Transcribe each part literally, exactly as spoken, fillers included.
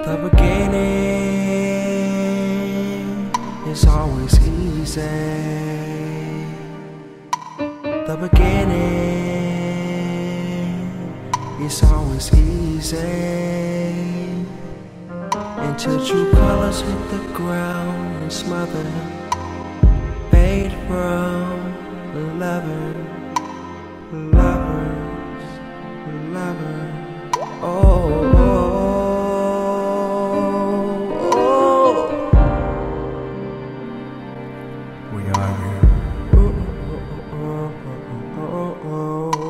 The beginning is always easy. The beginning is always easy until true colors hit the ground and smother, fade from lovers, lovers, lovers. Oh, oh, oh. We are here. Oh, oh, oh, oh, oh.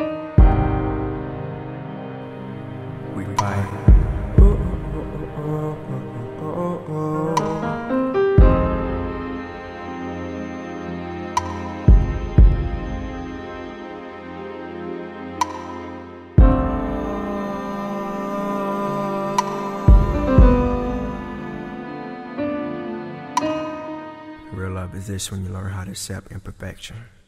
We fight. Oh, oh, oh, oh, oh, oh. Real love is this when you learn how to accept imperfection.